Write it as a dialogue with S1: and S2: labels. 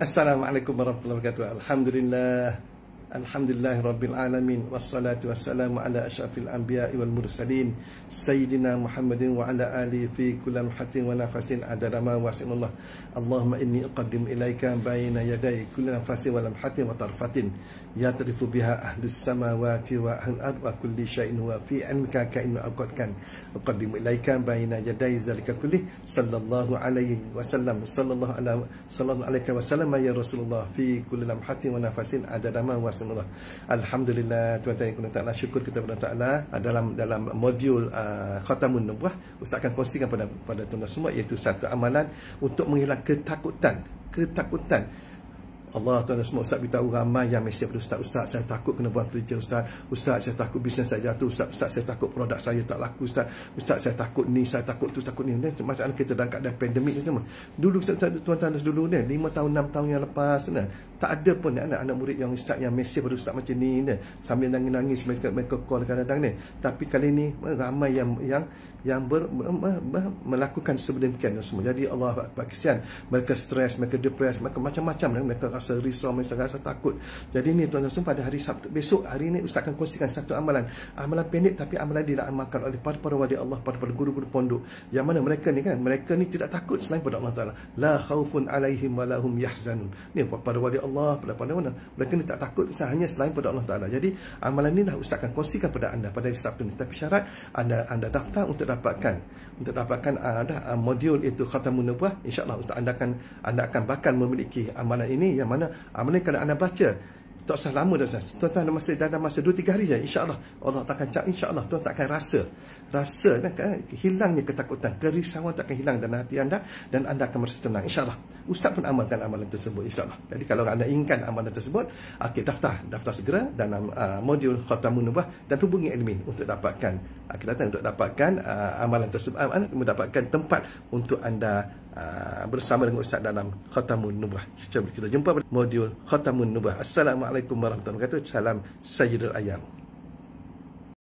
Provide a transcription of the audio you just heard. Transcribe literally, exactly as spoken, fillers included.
S1: Assalamualaikum warahmatullahi wabarakatuh. Alhamdulillah. Alhamdulillah Rabbil Alamin. Wassalatu wassalamu ala ashrafil anbiya'i wal mursalin Sayyidina Muhammadin wa ala alihi fi kulli hatin wa nafasin adada ma wasinullah. Allahumma inni uqaddim ilaika bayna yaday kulli nafasin wa lamhatin wa tarfatin yatrifu biha ahlus samawati wa ahlul ard wa kulli syai'in huwa fi ilmika ka'in aqadkan uqaddimu ilaika bayna yaday zalika kulli sallallahu alaihi wasallam sallallahu ala sallallahu alaihi wasallam ya Rasulullah fi kulli lamhatin wa nafasin adada ma wasinullah. Alhamdulillah, tuan-tuan yang taala, syukur kita kepada taala dalam dalam modul uh, Khatamun Nubuwah Ustaz akan kongsikan pada pada tuan-tuan semua, iaitu satu amalan untuk menghilang ketakutan ketakutan Allah. Tuan-tuan semua, Ustaz beritahu ramai yang mesej pada Ustaz, Ustaz saya takut kena buang kerja Ustaz, Ustaz saya takut bisnes saya jatuh Ustaz, Ustaz saya takut produk saya tak laku Ustaz, Ustaz saya takut ni, saya takut tu, takut ni. Masalah kita dalam keadaan pandemik ni semua. Dulu tuan-tuan dulu ni lima tahun enam tahun yang lepas ni, tak ada pun anak-anak murid yang Ustaz yang mesej pada Ustaz macam ni ni, sambil nangis-nangis mereka mereka call kadang-kadang ni. Tapi kali ni ramai yang yang yang ber, ber, ber, melakukan sedemikian semua. Jadi Allah Akbar, kesian mereka, stres, mereka depres, mereka macam-macam, mereka rasa risau, mereka rasa takut. Jadi ni tuan-tuan semua, pada hari Sabtu besok, hari ni Ustaz akan kongsikan satu amalan, amalan pendek tapi amalan diamalkan oleh para-para wali Allah, para-para guru-guru pondok, yang mana mereka ni kan, mereka ni tidak takut selain pada Allah Taala. La khaufun alaihim wa lahum yahzanun. Ni para wali Allah, pada-pada mana mereka ni tak takut hanya selain pada Allah Taala. Jadi amalan ni dah Ustaz akan kongsikan pada anda pada hari Sabtu ni. Tapi syarat anda anda daftar untuk dapatkan untuk dapatkan ada uh, modul itu Khatamun Nubuwah. InsyaAllah Ustaz anda akan anda akan bakal memiliki amalan ini, yang mana amalan kalau anda baca tak usah lama dah Ustaz. Tuan-tuan masa dalam masa dua tiga hari saja, insya-Allah Allah takkan cak, insya-Allah tuan tak akan rasa rasa kan, hilangnya ketakutan, kerisauan tak akan hilang dalam hati anda, dan anda akan merasa tenang, insya-Allah. Ustaz pun amalkan amalan tersebut, insya-Allah. Jadi kalau anda inginkan amalan tersebut, okey, daftar daftar segera dalam uh, modul Khatamun Nubuwah dan hubungi admin untuk dapatkan uh, kita datang untuk dapatkan uh, amalan tersebut, uh, mendapatkan tempat untuk anda uh, bersama dengan Ustaz dalam Khatamun Nubuwah. Kita jumpa pada modul Khatamun Nubuwah. Assalamualaikum warahmatullahi wabarakatuh. Salam Sayyidul Ayam.